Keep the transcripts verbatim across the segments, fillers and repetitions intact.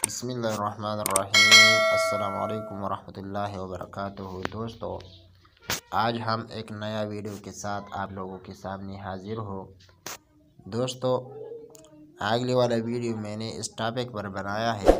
बिस्मिल्लाहिर्रहमानिर्रहीम। अस्सलामु अलैकुम वरहमतुल्लाहि वबरकातुहू। दोस्तों, आज हम एक नया वीडियो के साथ आप लोगों के सामने हाजिर हो। दोस्तों, अगले वाला वीडियो मैंने इस टॉपिक पर बनाया है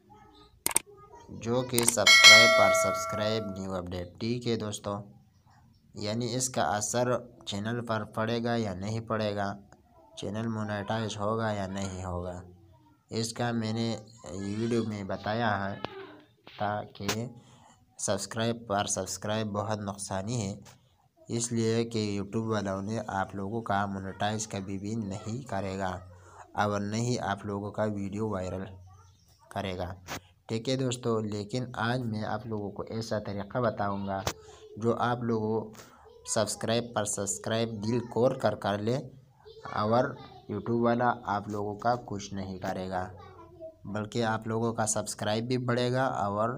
जो कि सब्सक्राइब पर सब्सक्राइब न्यू अपडेट। ठीक है दोस्तों, यानी इसका असर चैनल पर पड़ेगा या नहीं पड़ेगा, चैनल मोनेटाइज होगा या नहीं होगा, इसका मैंने वीडियो में बताया है। ताकि सब्सक्राइब पर सब्सक्राइब बहुत नुकसानी है, इसलिए कि यूट्यूब वालों ने आप लोगों का मोनेटाइज कभी भी नहीं करेगा और नहीं आप लोगों का वीडियो वायरल करेगा। ठीक है दोस्तों, लेकिन आज मैं आप लोगों को ऐसा तरीक़ा बताऊंगा जो आप लोगों सब्सक्राइब पर सब्सक्राइब दिल खोल कर कर ले और यूट्यूब वाला आप लोगों का कुछ नहीं करेगा, बल्कि आप लोगों का सब्सक्राइब भी बढ़ेगा और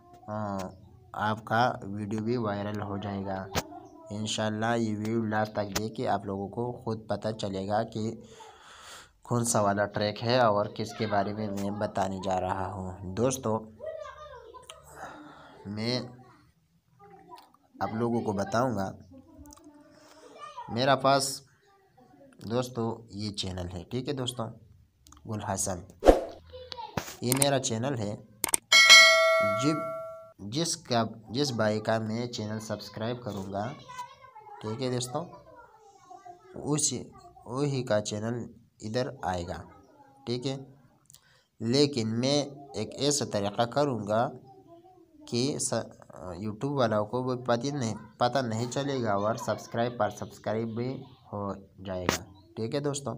आपका वीडियो भी वायरल हो जाएगा। इंशाल्लाह ये वीडियो लास्ट तक देखिए, आप लोगों को खुद पता चलेगा कि कौन सा वाला ट्रैक है और किसके बारे में मैं बताने जा रहा हूँ। दोस्तों, मैं आप लोगों को बताऊंगा, मेरा पास दोस्तों ये चैनल है। ठीक है दोस्तों, गुल हसन, ये मेरा चैनल है। जिस जिसका जिस भाई का मैं चैनल सब्सक्राइब करूँगा, ठीक है दोस्तों, उसी वही का चैनल इधर आएगा। ठीक है, लेकिन मैं एक ऐसा तरीक़ा करूँगा कि यूट्यूब वालों को वो पता नहीं पता नहीं चलेगा और सब्सक्राइब पर सब्सक्राइब भी हो जाएगा। ठीक है दोस्तों,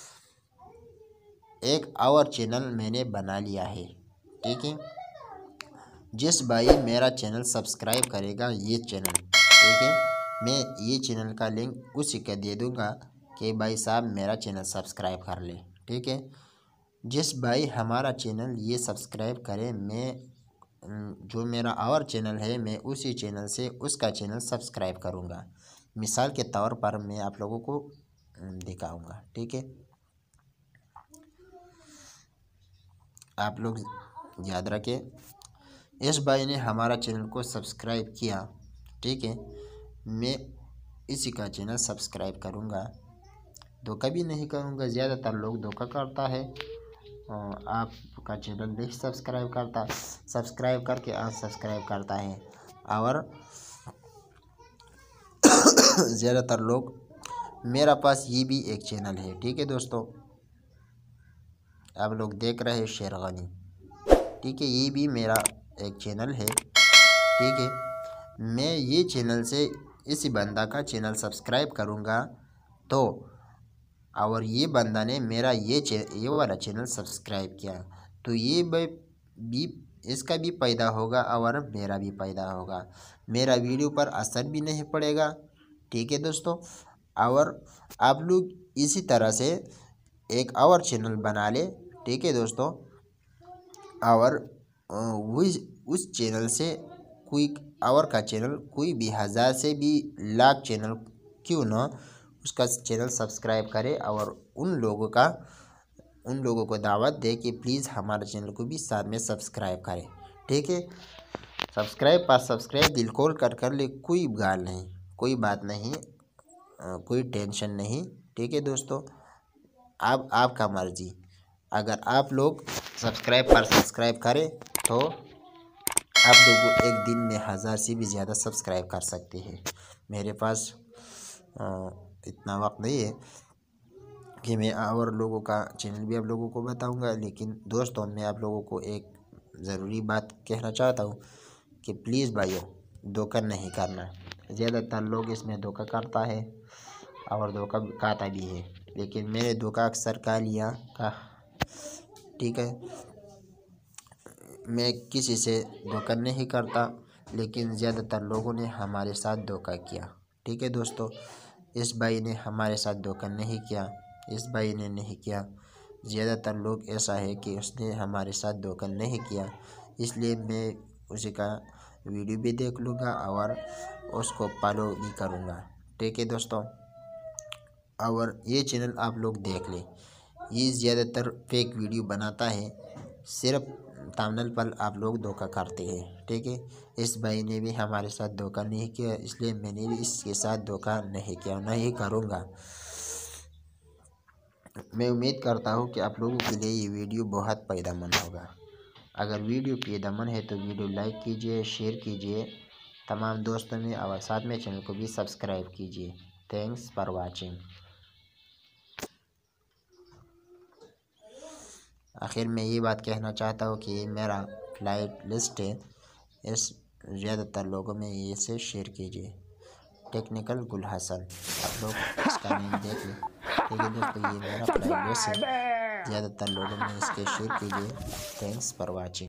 एक और चैनल मैंने बना लिया है। ठीक है, जिस भाई मेरा चैनल सब्सक्राइब करेगा ये चैनल, ठीक है, मैं ये चैनल का लिंक उसी का दे दूँगा कि भाई साहब मेरा चैनल सब्सक्राइब कर ले। ठीक है, जिस भाई हमारा चैनल ये सब्सक्राइब करे, मैं जो मेरा और चैनल है मैं उसी चैनल से उसका चैनल सब्सक्राइब करूँगा। मिसाल के तौर पर मैं आप लोगों को दिखाऊँगा। ठीक है, आप लोग याद रखें, इस भाई ने हमारा चैनल को सब्सक्राइब किया। ठीक है, मैं इसी का चैनल सब्सक्राइब करूँगा, धोखा भी नहीं करूँगा। ज़्यादातर लोग धोखा करता है, आपका चैनल नहीं सब्सक्राइब करता, सब्सक्राइब करके अनसब्सक्राइब करता है। और ज़्यादातर लोग, मेरा पास ये भी एक चैनल है। ठीक है दोस्तों, आप लोग देख रहे हैं शेर गनी। ठीक है, ये भी मेरा एक चैनल है। ठीक है, मैं ये चैनल से इसी बंदा का चैनल सब्सक्राइब करूँगा, तो और ये बंदा ने मेरा ये ये वाला चैनल सब्सक्राइब किया, तो ये भी इसका भी पैदा होगा और मेरा भी पैदा होगा। मेरा वीडियो पर असर भी नहीं पड़ेगा। ठीक है दोस्तों, और आप लोग इसी तरह से एक और चैनल बना ले। ठीक है दोस्तों, और उस उस चैनल से कोई और का चैनल, कोई भी हज़ार से भी लाख चैनल क्यों ना, उसका चैनल सब्सक्राइब करे और उन लोगों का उन लोगों को दावत दे कि प्लीज़ हमारे चैनल को भी साथ में सब्सक्राइब करें। ठीक है, सब्सक्राइब पर सब्सक्राइब दिल खोल कर कर ले, कोई गाल नहीं, कोई बात नहीं, कोई टेंशन नहीं। ठीक है दोस्तों, अब आपका मर्जी, अगर आप लोग सब्सक्राइब पर सब्सक्राइब करें तो आप लोग एक दिन में हज़ार से भी ज़्यादा सब्सक्राइब कर सकते हैं। मेरे पास आ, इतना वक्त नहीं है कि मैं और लोगों का चैनल भी आप लोगों को बताऊंगा, लेकिन दोस्तों मैं आप लोगों को एक ज़रूरी बात कहना चाहता हूँ कि प्लीज़ भाइयों, धोखा नहीं करना। ज़्यादातर लोग इसमें धोखा करता है और धोखा खाता भी है, लेकिन मैंने धोखा अक्सर का लिया का। ठीक है, मैं किसी से धोखा नहीं करता, लेकिन ज़्यादातर लोगों ने हमारे साथ धोखा किया। ठीक है दोस्तों, इस भाई ने हमारे साथ धोखा नहीं किया, इस भाई ने नहीं किया। ज़्यादातर लोग ऐसा है कि उसने हमारे साथ धोखा नहीं किया, इसलिए मैं उसी का वीडियो भी देख लूँगा और उसको फॉलो भी करूँगा। ठीक है दोस्तों, और ये चैनल आप लोग देख लें, ये ज़्यादातर फेक वीडियो बनाता है, सिर्फ थंबनेल पर आप लोग धोखा करते हैं। ठीक है, इस भाई ने भी हमारे साथ धोखा नहीं किया, इसलिए मैंने भी इसके साथ धोखा नहीं किया, नहीं करूँगा। मैं उम्मीद करता हूँ कि आप लोगों के लिए ये वीडियो बहुत फ़ायदेमंद होगा। अगर वीडियो फ़ायदेमंद है तो वीडियो लाइक कीजिए, शेयर कीजिए तमाम दोस्तों में, और साथ में चैनल को भी सब्सक्राइब कीजिए। Thanks for watching. आखिर में ये बात कहना चाहता हूँ कि ये मेरा फ्लाइट लिस्ट है, इस ज़्यादातर लोगों में ये से शेयर कीजिए। टेक्निकल गुल हसन, आप लोग इसका नेम देख लें। ठीक है दोस्तों, ये मेरा फ्लाइट लिस्ट है, ज़्यादातर लोगों में इसके शेयर कीजिए। Thanks for watching.